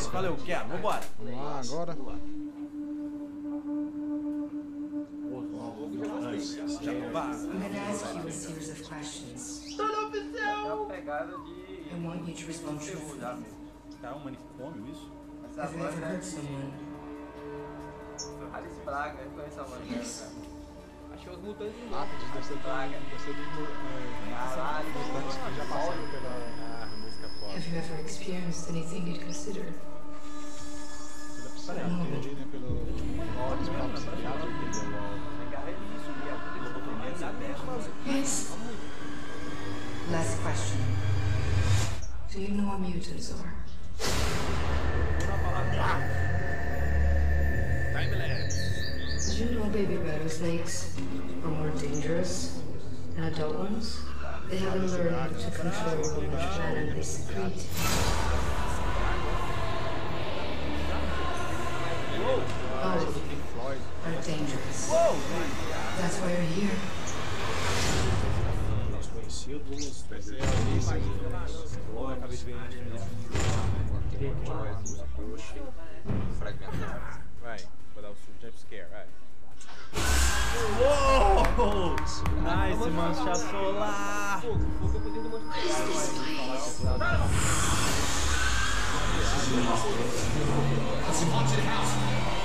Valeu, quero. Vambora. Vamos lá, agora. Já vai. I'm gonna ask you a series of questions. É uma pegada de... I want you to respond truthfully. Tá um manicômio isso? Essa Have you voz ever é hurt someone? Alice Braga, eu conheço a voz dela, cara. Achei os mutantes de Ah, novo. deve ser dos Caralho, mutantes que já passaram pela música foda. Have you ever experienced anything you'd consider? Pela psiquiatria, né? Pelo hospital psiquiátrico que deu pegar isso, Yes. Last question. Do you know what mutants are? Time-lapse. Did you know baby rattlesnakes are more dangerous than adult ones? They haven't learned to control which venom they secrete. Oh, are dangerous. That's why you're here. conhecidos. Acabei de ver Fragmentado. Vai, vou dar o jump scare, vai. Uou! Nice, mancha solar! It's a haunted house.